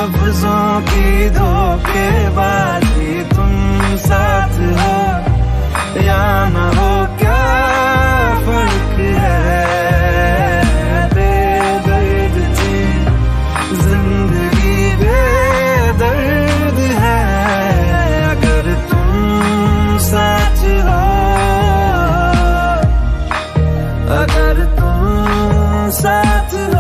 लफ्जों की धोखेबाजी, तुम साथ हो या न हो क्या फर्क है। बेदर्द थी जिंदगी, बेदर्द है अगर तुम साथ हो, अगर तुम साथ हो।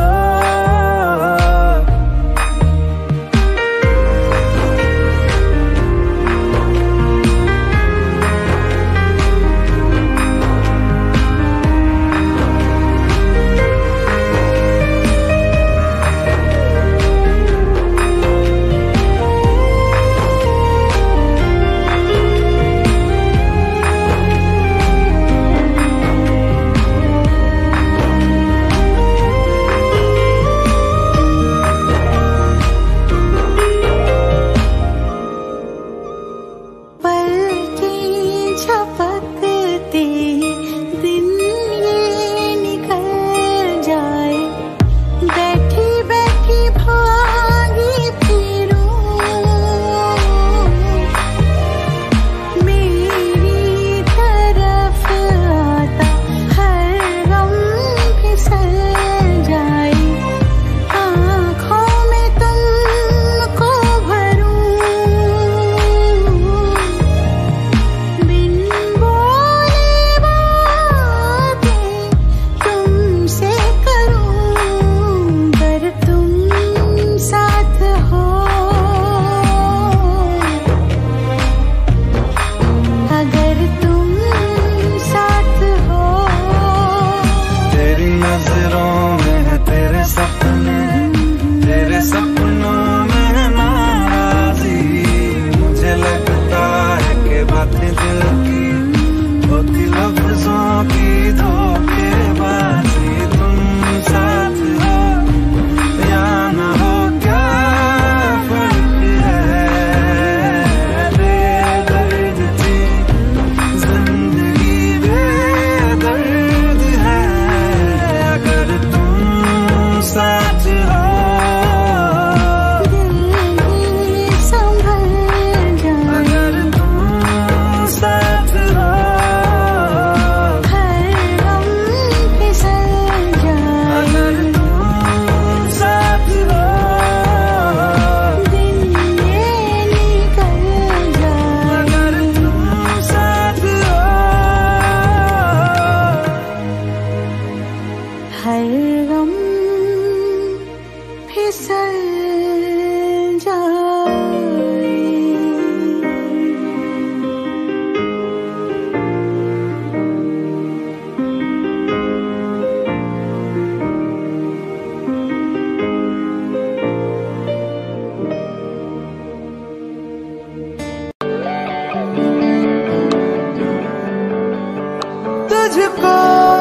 तुझको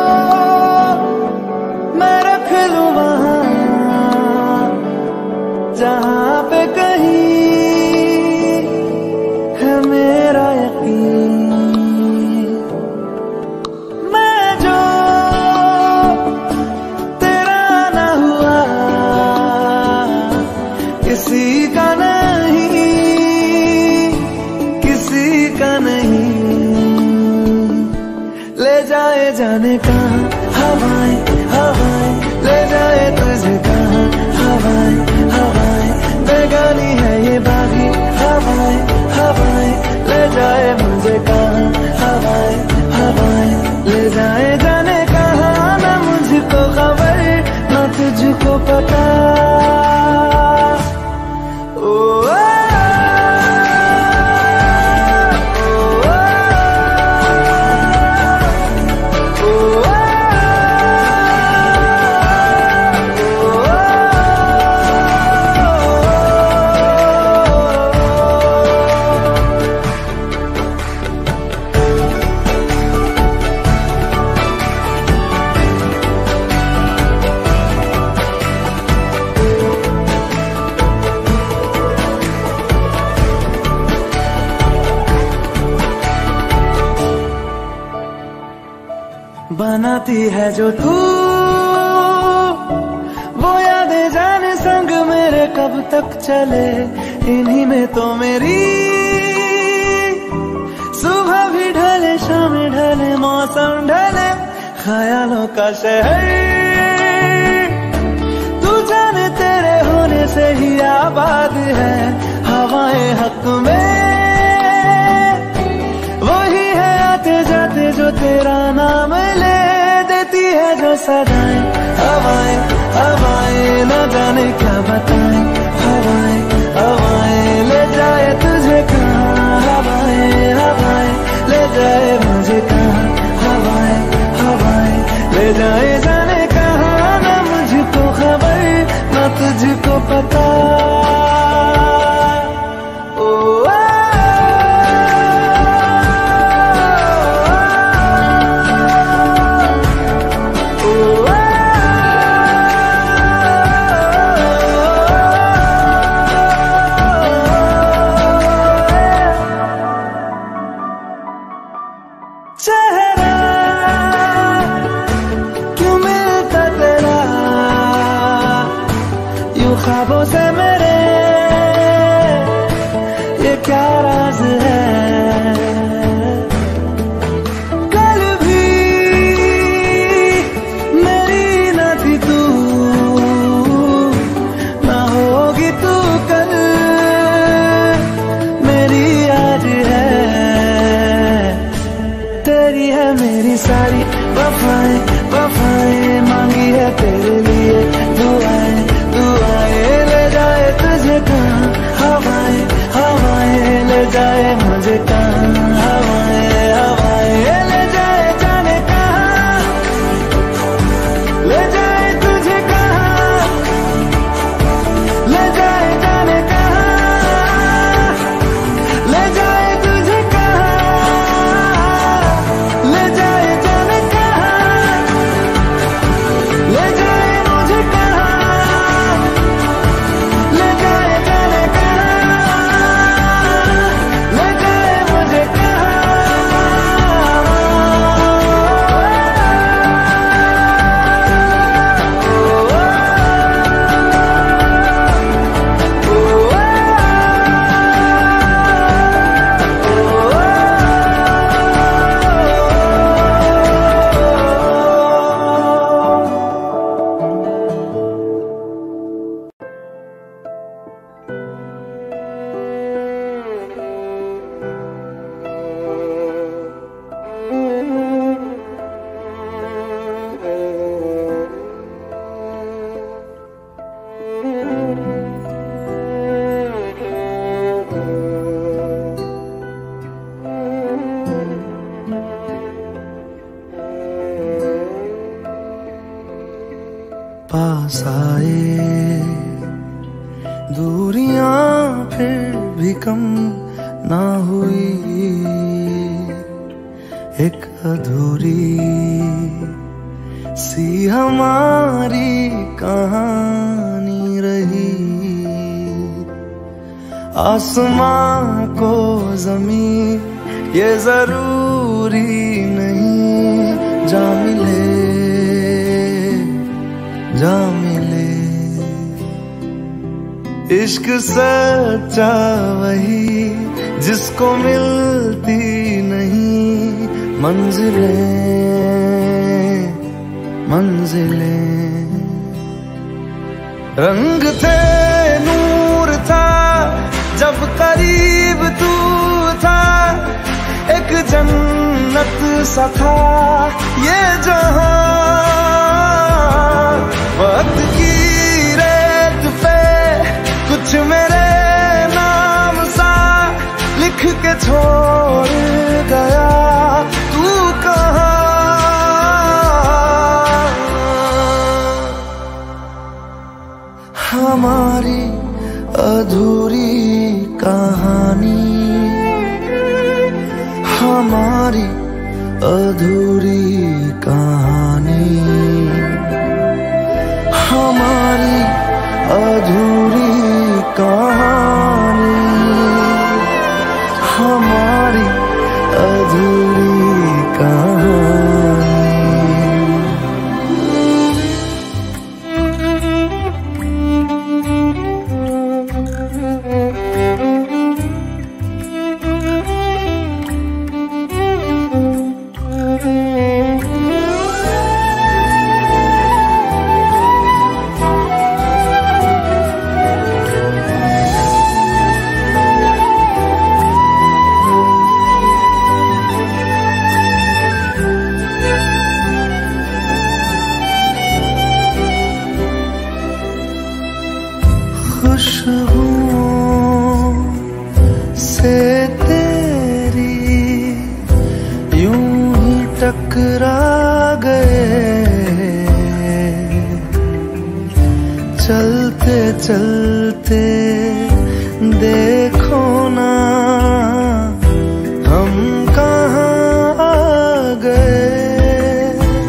मैं रख लूं वहां जहां पे कहीं है मेरा यकीन। मैं जो तेरा ना हुआ किसी का नहीं, किसी का नहीं। ले जाए जाने कहाँ हवाएं हवाएं, ले जाए तुझे कहाँ हवाएं हवाएं। बेगानी है ये बागी हवाएं हवाएं, ले जाए मुझे कहाँ हवाएं हवाएं। ले जाए जाने कहाँ ना मुझको खबर ना तुझको पता। बनाती है जो तू वो यादें जाने संग मेरे कब तक चले इन्हीं में तो मेरी सुबह भी ढले शाम ढले मौसम ढले ख्यालों का शहर तू जाने तेरे होने से ही आबाद है हवाएं हक में वही है आते जाते जो तेरा नाम ले देती है जो सदाएं हवाएं हवाएं न जाने क्या बताएं हवाएं हवाएं ले जाए तुझे कहाँ हवाएं हवाएं ले जाए मुझे कहाँ हवाएं हवाएं ले जाए जाने कहाँ न मुझको खबर न तुझको पता ख्वाबों से मेरे ये क्या राज है कल भी मेरी न थी तू ना होगी तू कल मेरी आज है तेरी है मेरी सारी वफाएं वफाएं मांगी है तेरे लिए दुआएं ले जाए तुझे कहाँ हवाएं हवाएं ले जाए मुझे कहाँ हवाएं हवाएं ले जाए जाने कहाँ ले जाए तुझे कहाँ ले जाए जाने कहाँ ले जाए तुझे कहाँ ले जाए जाने कहाँ ले जाए मुझे कहाँ ले जाए जाने कहाँ ले जाए मुझे कहाँ पास आए दूरियां फिर भी कम ना हुई एक अधूरी सी हमारी कहानी रही आसमां को ज़मीन ये जरूरी नहीं जा मिले जा मिले इश्क सच्चा वही जिसको मिलती नहीं मंजिलें मंजिलें रंग थे नूर था जब करीब तू था एक जन्नत सा था ये जहां वक्त की रेत पे कुछ मेरे नाम सा लिख के छोड़ गया तू कहाँ हमारी अधूरी कहानी हमारी अधूरी कहानी हमारी अधूरी कहानी हमारी अधूरी कहानी खुशबुओं से तेरी यूं ही टकरा गए, चलते चलते देखो ना हम कहाँ आ गए।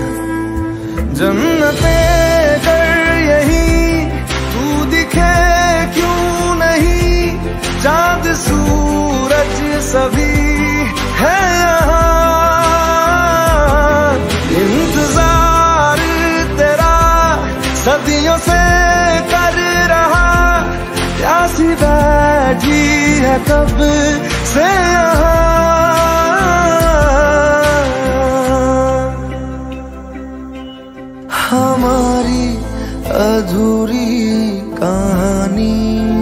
जन्नते कर यही तू दिखे क्यों नहीं, चांद सूरज सभी है यहाँ। इंतजार तेरा सदियों से कर रहा, प्यासी बैठी है कब से यहाँ। हमारी अधूरी कहानी,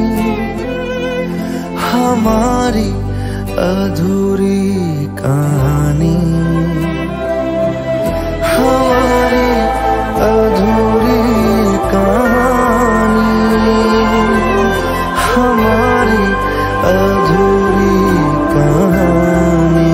हमारी अधूरी कहानी, हमारी अधूरी कहानी, हमारी अधूरी कहानी।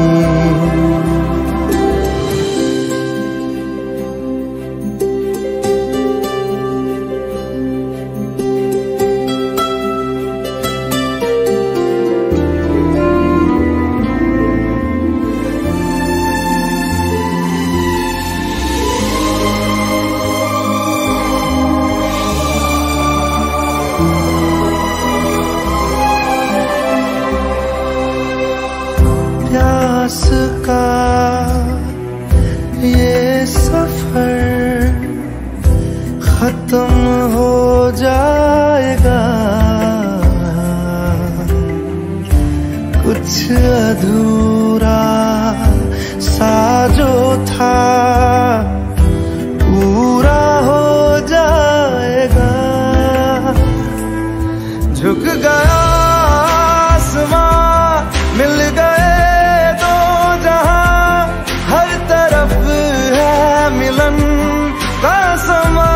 प्यास का ये सफर खत्म हो जाएगा, कुछ अधूरा सा जो था पूरा हो जाएगा। झुक गया आसमां, मिल गए दो जहां, हर तरफ है मिलन का समा।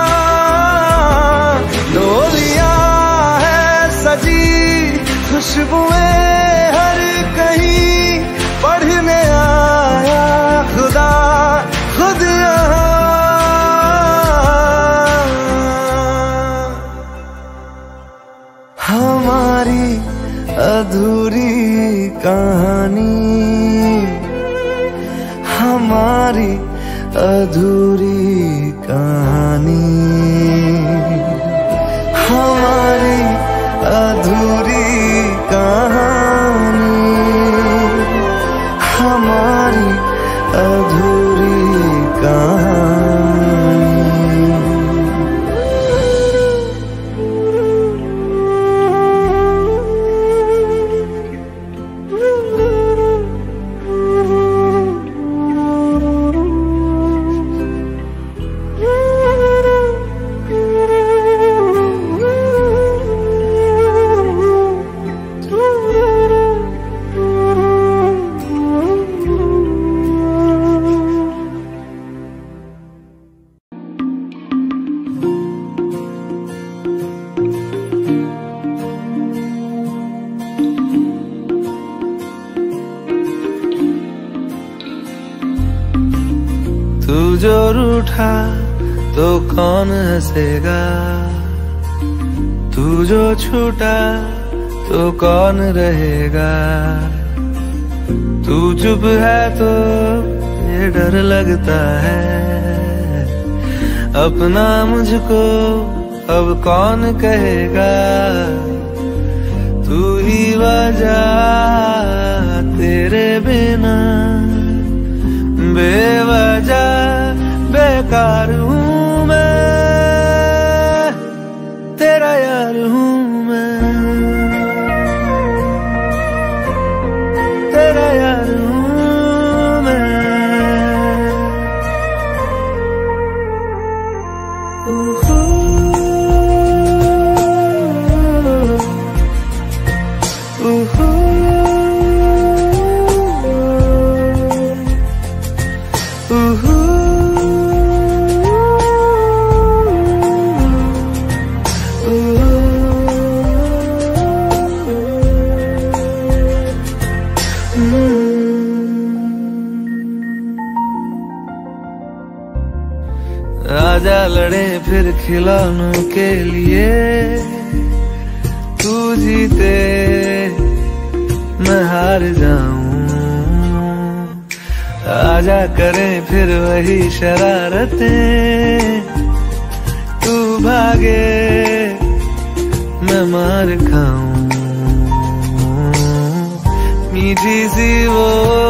डोलियां है सजी, खुशबुएं हर कहीं, पढ़ने आया खुदा खुद यहाँ। हमारी अधूरी कहानी, हमारी अधूरी कहानी, हमारी अधूरी कहानी, हमारी अधूरी कहानी। तू जो रूठा तो कौन हंसेगा, तू जो छूटा तो कौन रहेगा। तू चुप है तो ये डर लगता है, अपना मुझको अब कौन कहेगा। तू ही वजह, तेरे बिना बेवजह बेकार हूँ मैं, तेरा यार हूँ मैं, तेरा यार हूँ मैं। लड़े फिर खिलौनों के लिए, तू जीते मैं हार जाऊं। आजा करें फिर वही शरारतें, तू भागे मैं मार खाऊं। मीठी सी वो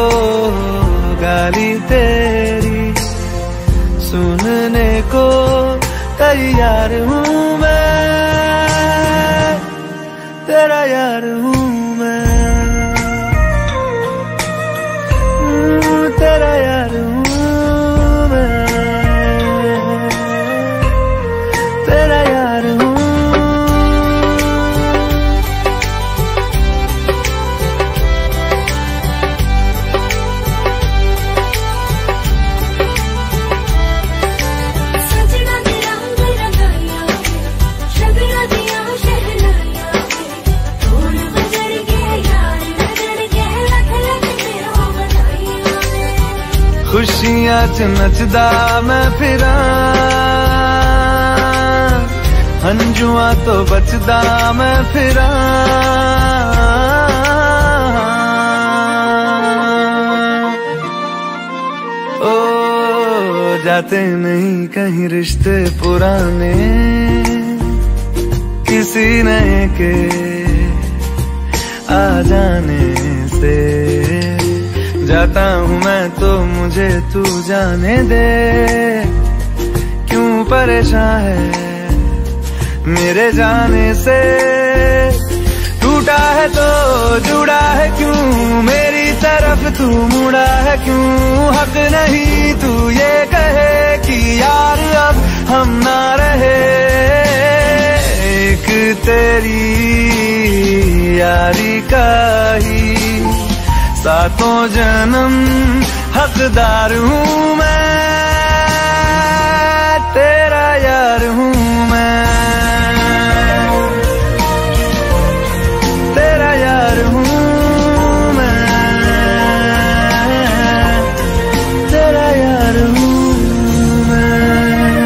गाली तेरी सुनने को तैयार हूँ मैं, तेरा यार हूँ मैं, तेरा यार हूँ मैं, तेरा यार हूँ। खुशियां च नचदा मैं फिरा, हंजुआ तो बचदा मैं फिरा। ओ जाते नहीं कहीं रिश्ते पुराने, किसी नए के आ जाने से। जाता हूँ मैं तो मुझे तू जाने दे, क्यों परेशान है मेरे जाने से। टूटा है तो जुड़ा है क्यों, मेरी तरफ तू मुड़ा है क्यों। हक नहीं तू ये कहे कि यार अब हम ना रहे, एक तेरी यारी का ही सातों जन्म हकदार हूँ मैं, तेरा यार हूँ मैं, तेरा यार हूँ मैं, तेरा यार हूँ मैं,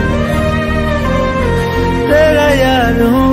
तेरा यार हूँ।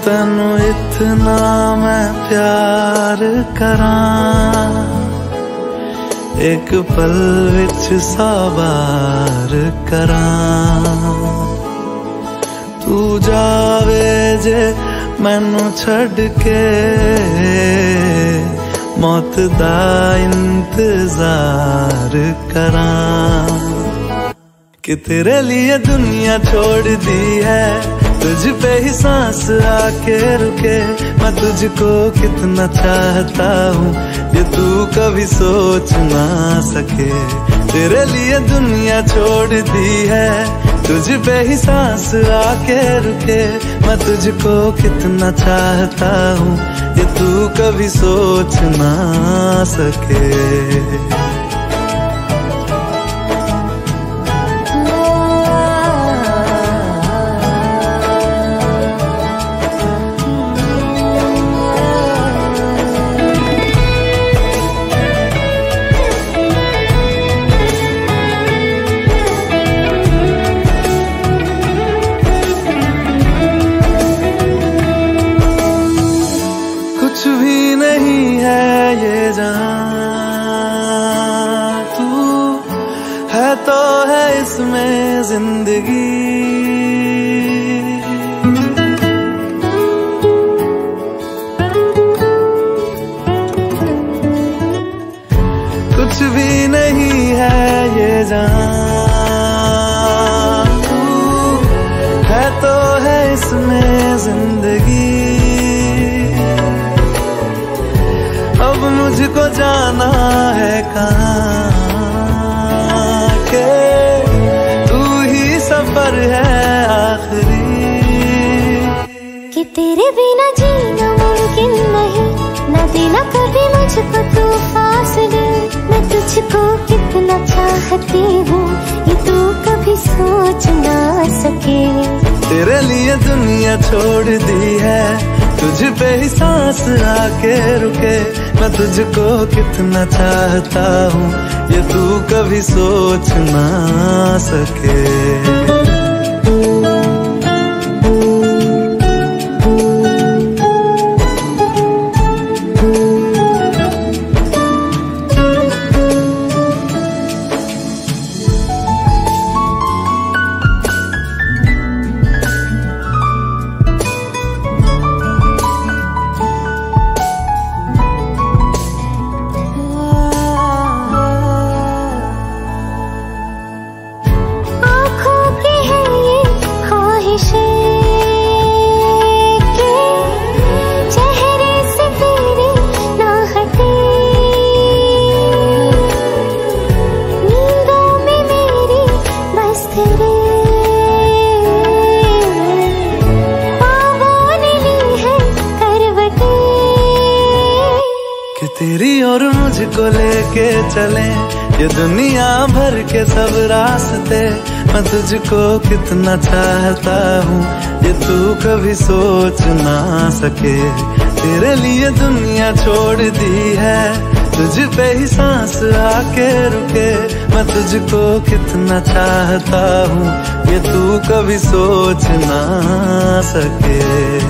तेनू इतना मैं प्यार करां, एक पल विच 100 बार करां। तू जावे जे मैनू छड़ के, मौत दा इंतजार करां। कि तेरे लिए दुनिया छोड़ दी है, तुझ पे ही सांस आके रुके। मैं तुझको कितना चाहता हूँ ये तू कभी सोच ना सके। तेरे लिए दुनिया छोड़ दी है, तुझ पे ही सांस आके रुके। मैं तुझको कितना चाहता हूँ ये तू कभी सोच ना सके। कुछ भी नहीं है ये जहां, तू है तो है इसमें जिंदगी। कुछ भी नहीं है ये जहां, तू है तो है इसमें जिंदगी। अब मुझको जाना है कहाँ के तू ही सफर है आखिरी। कि तेरे बिना जीना मुमकिन नहीं, न देना कभी मुझको तू फासले। मैं तुझको कितना चाहती हूँ ये तू कभी सोच ना सके। तेरे लिए दुनिया छोड़ दी है, तुझ पे ही सांस आके रुके। मैं तुझको कितना चाहता हूँ ये तू कभी सोच ना सके। तेरी और मुझको लेके चले ये दुनिया भर के सब रास्ते। मैं तुझको कितना चाहता हूँ ये तू कभी सोच ना सके। तेरे लिए दुनिया छोड़ दी है, तुझ पे ही सांस आके रुके। मैं तुझको कितना चाहता हूँ ये तू कभी सोच ना सके।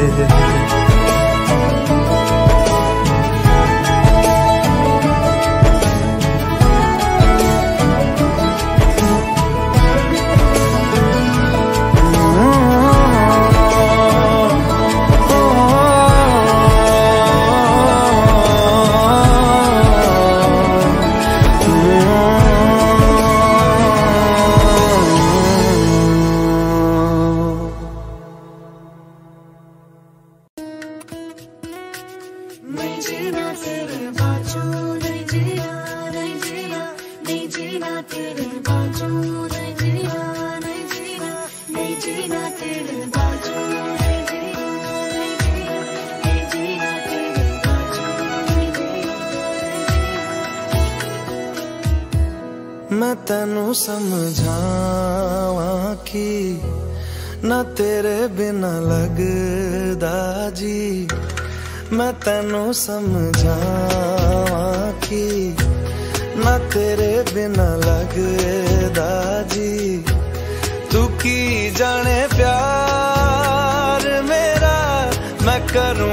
मैं तेनू समझावां कि ना तेरे बिना लगदा जी। मैं तेनू समझावां कि ना तेरे बिना लगदा जी। तू की जाने प्यार मेरा मैं करूं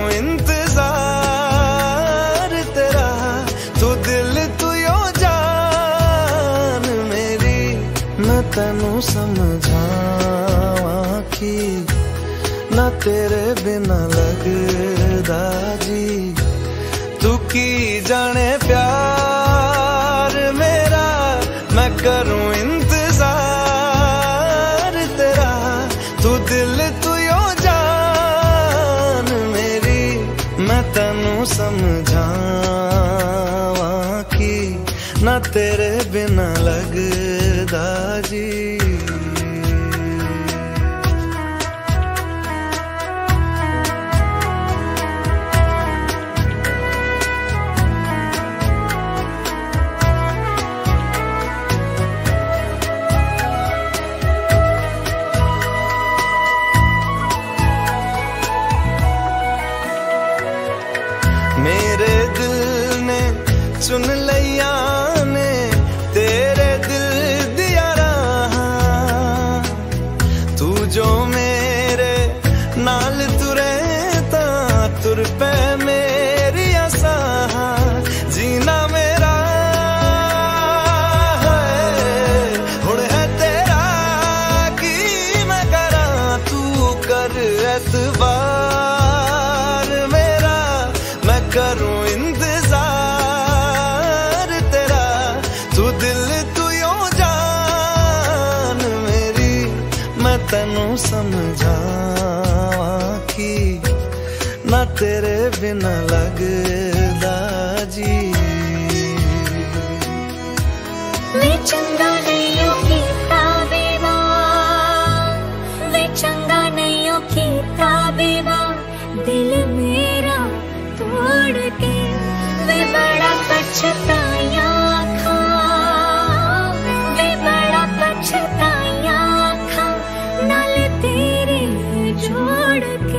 इंतजार तेरा, तू दिल तू यो जान मेरी, मैं तैनू समझावां कि ना तेरे बिना लगदा जी, तू की जाने प्यार मेरा, मैं करूं इंतजार तेरा, तू दिल तू यो जान मेरी, मैं तैनू समझावां कि ना तेरे बिना लगदा जी। मेरे दिल ने चुन लिया ने तेरे दिल दिया रहा, तू जो मेरे नाल तुरे ता तुर पे मेरी आसा, जीना मेरा है हुण है तेरा की मैं करा, तू कर एतबार मेरा, मैं करूं इंतजार तेरा, तू दिल तू यो जान मेरी, मैं तैनू समझावां कि ना तेरे बिना लगदा जी। वे चंगा नहीं हो कीता बेवार, वे चंगा नहीं हो कीता बेवार, दिल मेरा तोड़ के वे बड़ा पछताया खा, वे बड़ा पछताया खा, नाल तेरे जोड़ के।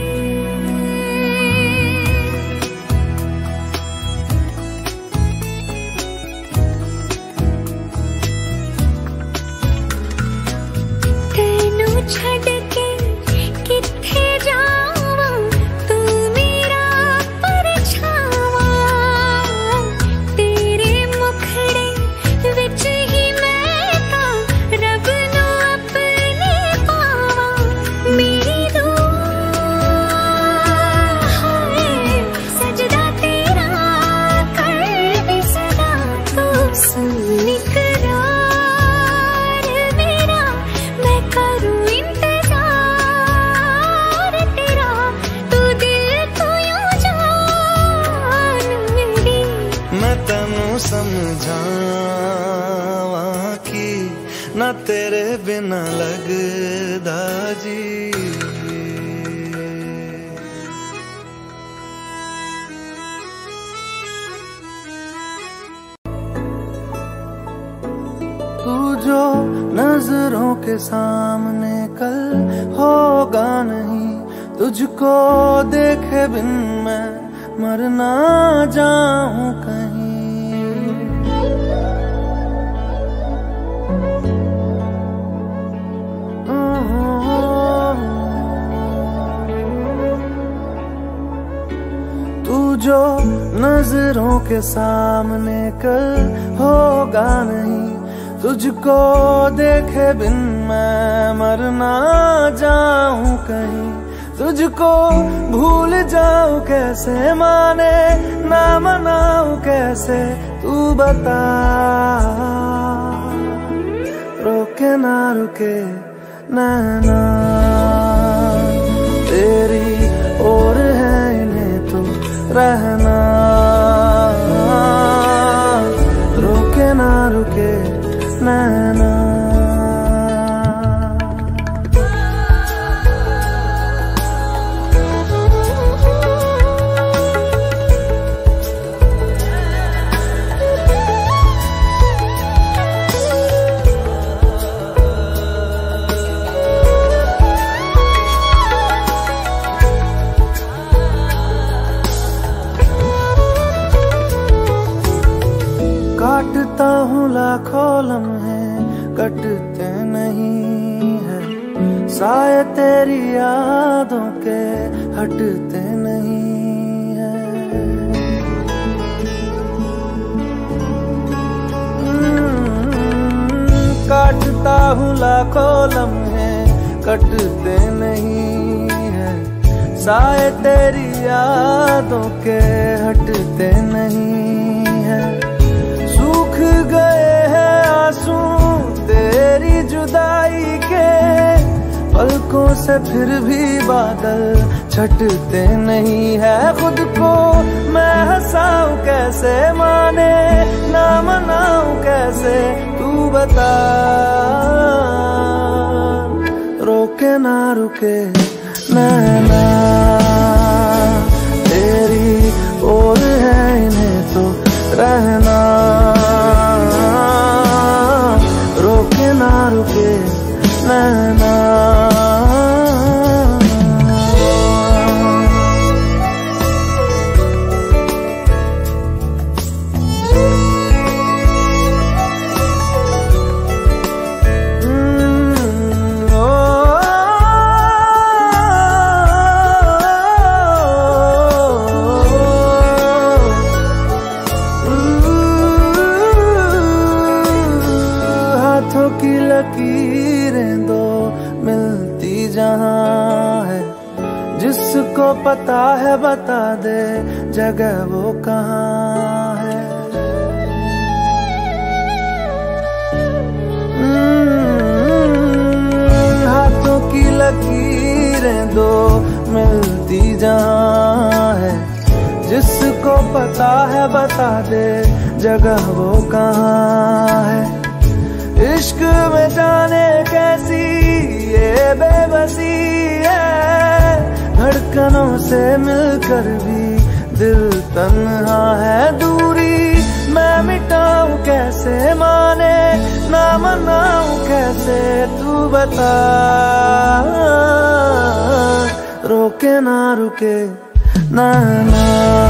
तेनू छड़ के किथे जावां, तू मेरा परछावा, तेरे मुखड़े विच ही मैं तां रब नू अपने पावां, मेरी दुआ है सजदा तेरा कर दे सदा, तू सुन इकरार मेरा, मैं करूं इंतजार तेरा, तू दिल तू यो जान मेरी, मैं तैनू समझावां कि ना तेरे बिना लगदा जी। तू जो नजरों के सामने कल होगा नहीं, तुझको देखे बिन मैं मर ना जाऊं कहीं। तू जो नजरों के सामने कल होगा नहीं, तुझको देखे बिन मैं मर ना जाऊं कहीं, तुझको भूल जाऊं कैसे, माने ना मनाऊं कैसे, तू बता। रोके ना रुके नैना तेरी और है इन्हें तो रहना, रोके ना रुके नैना। काटता हूँ लाखों लम्हे, कटते नहीं है साए तेरी यादों के हटते नहीं है। काटता हूँ लाखों लम्हे कटते नहीं है, साए तेरी यादों के हटते नहीं है। सूख गए हैं आंसू तेरी जुदाई के, पलकों से फिर भी बादल छटते नहीं है। खुद को मैं हंसाऊं कैसे, माने ना मनाऊं कैसे, तू बता। रोके ना रुके नैना तेरी ओर है, इन्हें तो रहना। रोके ना रुके नैना। हाथों की लकीरें दो मिलती जहां है, जिसको पता है बता दे जगह वो कहाँ है। हाथों की लकीरें दो मिलती जहां है, जिसको पता है बता दे जगह वो कहाँ है। इश्क में जाने कैसी ये बेबसी है, धड़कनों से मिलकर भी दिल तन्हा है। दूरी मैं मिटाऊं कैसे, माने ना मनाऊं कैसे, तू बता। रोके ना रुके नैना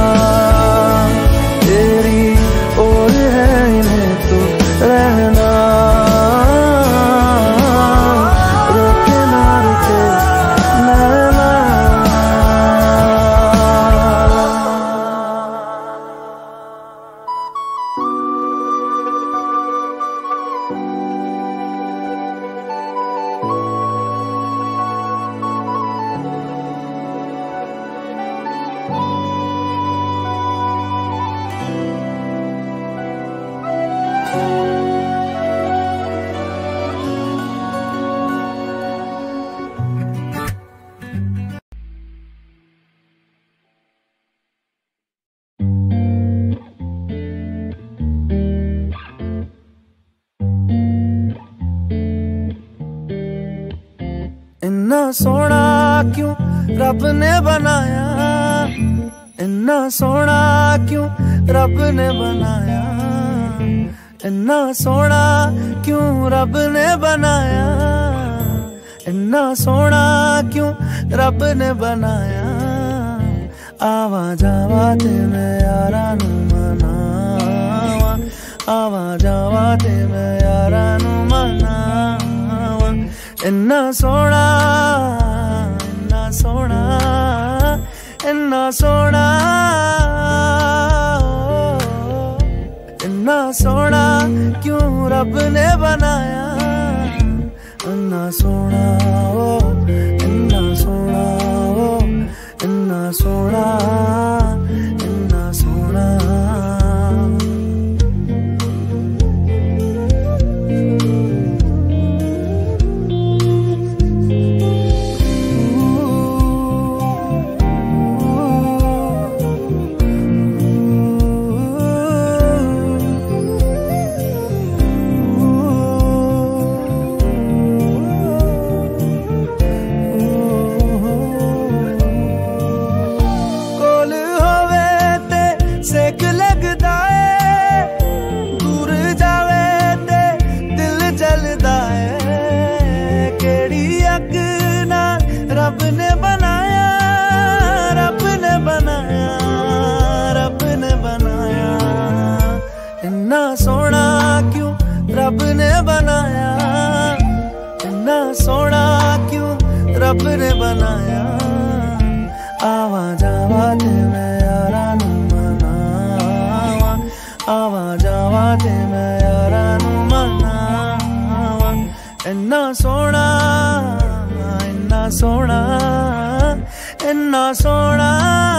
तेरी ओर है, इन्हें तो रहना। रोके ना रुके नैना। इन्ना सोना क्यों रब ने बनाया, इन्ना सोना क्यों रब ने बनाया, इन्ना सोना क्यों रब ने बनाया, इन्ना सोना क्यों रब ने बनाया। आवा जावा ते मैं यारा नू मनावा, आवा जावा ते मैं यारा नू मनावा। इन्ना सोना, इन्ना सोना, इन्ना सोना, इन्ना सोना क्यों रब ने बनाया। इन्ना सोना ओ, इन्ना सोना ओ, इन्ना सोना, इन्ना सोना। सेक लगदा है, दूर जावे ते दिल जलदा है। केड़ी अग ना रब ने बनाया, रब ने बनाया, रब ने बनाया। इन्ना सोना क्यों रब ने बनाया, इन्ना सोना क्यों रब ने बनाया। आवाज आवाज मैं यारा नू मनावा, आवाज आवाज मैं यारा नू मनावा। इन्ना सोना इन्ना सोना इन्ना सोना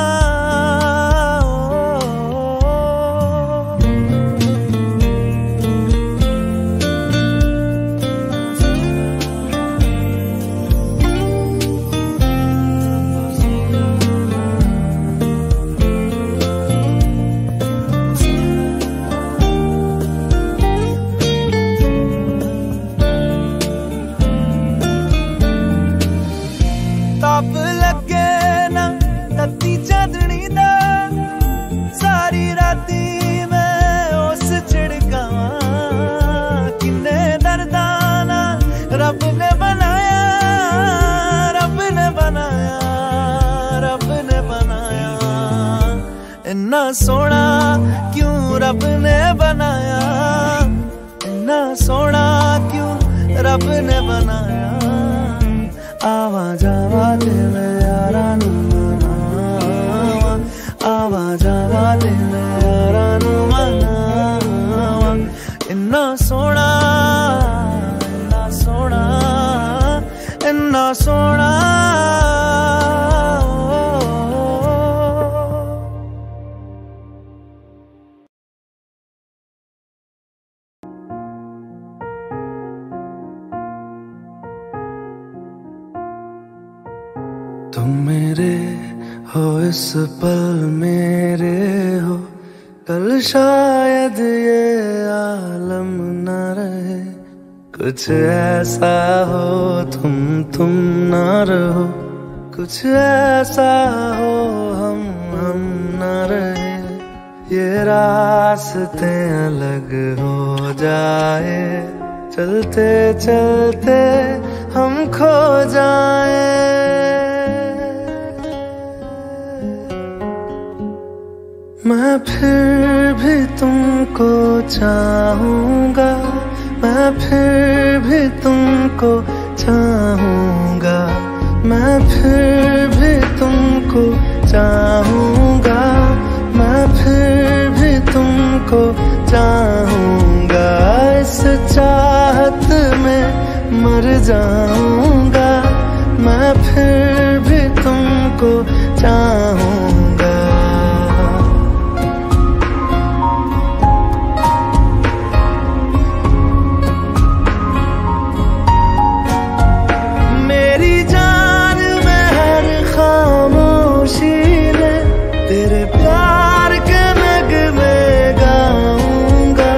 इन्ना सोना क्यों रब ने बनाया, इन्ना सोना क्यों रब ने बनाया। आवाज आवाज मैं यारा नू मनावा, आवाज आवाज मैं यारा नू मनावा। इन्ना सोना इन्ना सोना इन्ना सोना। तुम मेरे हो इस पल मेरे हो, कल शायद ये आलम न रहे। कुछ ऐसा हो तुम न रहो, कुछ ऐसा हो हम न रहे। ये रास्ते अलग हो जाए, चलते चलते हम खो जाए। मैं फिर भी तुमको चाहूंगा, मैं फिर भी तुमको चाहूंगा, मैं फिर भी तुमको चाहूंगा, मैं फिर भी तुमको चाहूंगा। इस चाहत में मर जाऊंगा, मैं फिर भी तुमको चाहूंगा। तेरे प्यार के नगमे गाऊंगा।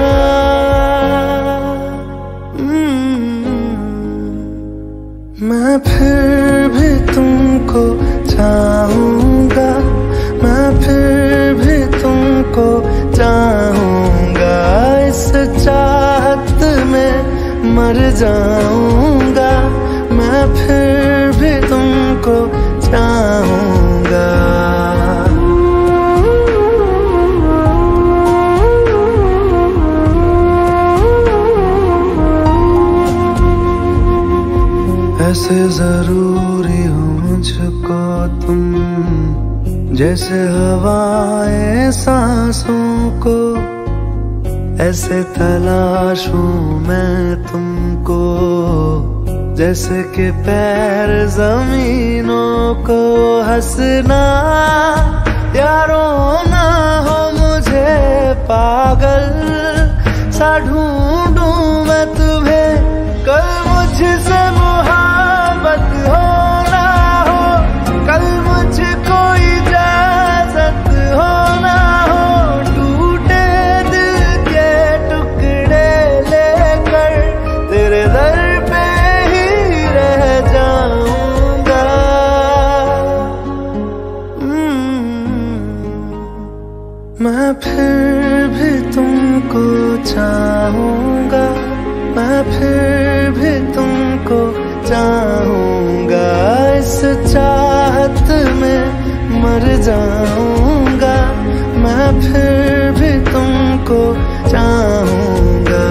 मैं फिर भी तुमको चाहूंगा, मैं फिर भी तुमको चाहूंगा। इस चाहत में मर जाऊंगा, मैं फिर भी तुमको चाहूंगा। ऐसे जरूरी हो मुझको तुम, जैसे हवाएं सांसों को। ऐसे तलाशूं मैं तुमको, जैसे कि पैर जमीनों को। हंसना या रोना हो मुझे पागल सा ढूंढूं मैं तुम्हें। कल मुझसे मोहब्बत हो ना हो, कल मुझको इजाजत हो ना हो। टूटे दिल के टुकड़े लेकर तेरे दर पे ही रह जाऊंगा। मैं फिर भी तुमको चाहूंगा, मैं फिर भी तुमको चाहूंगा। इस चाहत में मर जाऊंगा, मैं फिर भी तुमको चाहूंगा।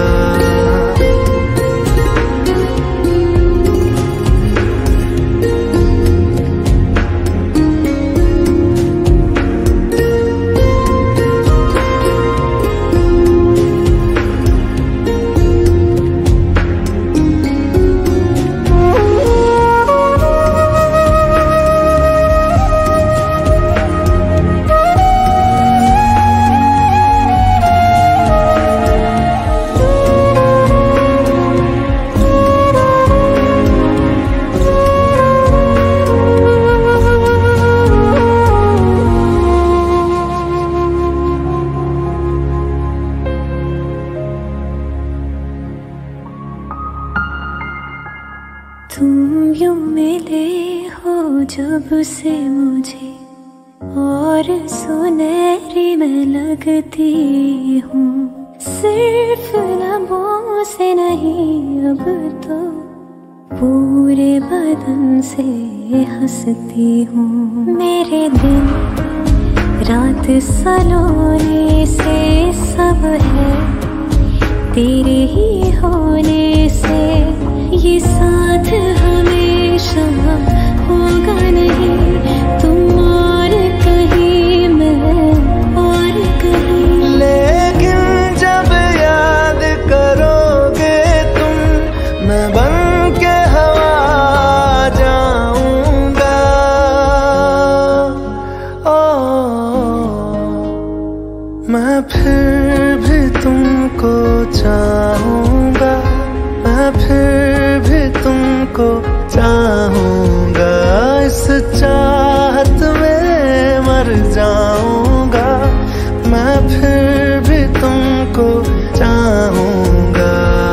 तुम यूं मिले हो जब से मुझे और सुनहरी मैं लगती हूँ, सिर्फ लबों से नहीं अब तो पूरे बदन से हंसती हूँ। मेरे दिन रात सलोने से सब है तेरे ही होने से, ये साथ हमेशा होगा नहीं, तुम और कहीं मैं और कहीं। लेकिन जब याद करोगे तुम, मैं बन के हवा जाऊंगा। मैं फिर भी तुमको चाहूंगा, मैं फिर भी तुमको चाहूंगा, इस चाहत में मर जाऊंगा। मैं फिर भी तुमको चाहूंगा।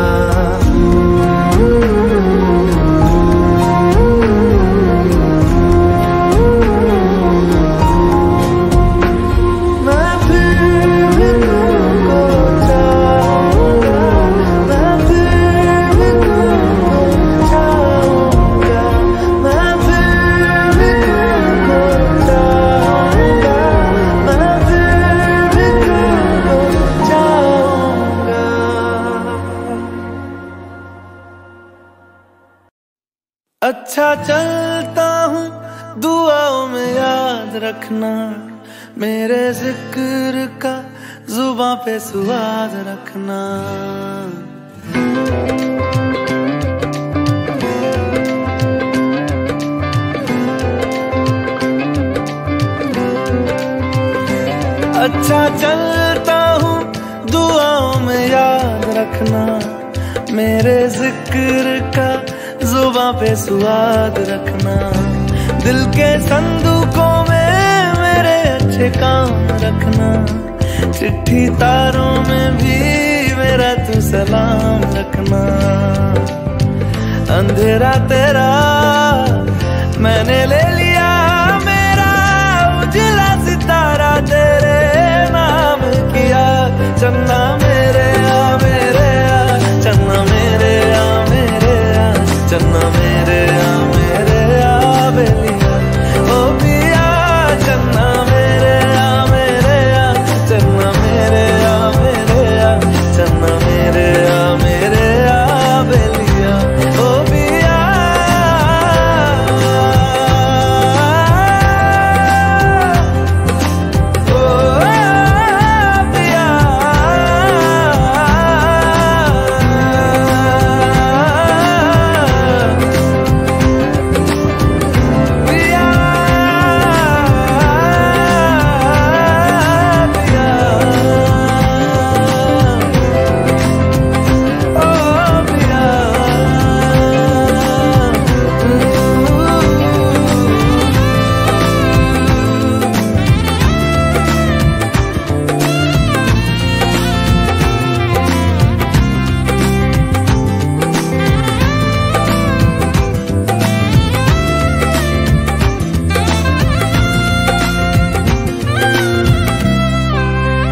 अच्छा चलता हूँ दुआओं में याद रखना, मेरे जिक्र का जुबां पे स्वाद रखना। अच्छा चलता हूँ दुआओं में याद रखना, मेरे जिक्र का जुबां पे स्वाद रखना। दिल के संदूकों में मेरे अच्छे काम रखना, चिट्ठी तारों में भी मेरा तू सलाम रखना। अंधेरा तेरा मैंने ले लिया मेरा, उजला सितारा तेरे नाम किया। चन्ना मेरे आ मेरे आ, चन्ना मेरे आ मेरे आ, चन्ना मेरे आ मेरे आ बेलिया ओ पिया। चन्ना मेरे आ मेरे आ, चन्ना मेरे आ मेरे आ, चन्ना मेरे आ मेरे आ बेलिया ओ पिया।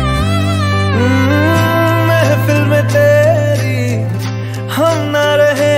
महफिल में तेरी हम ना रहे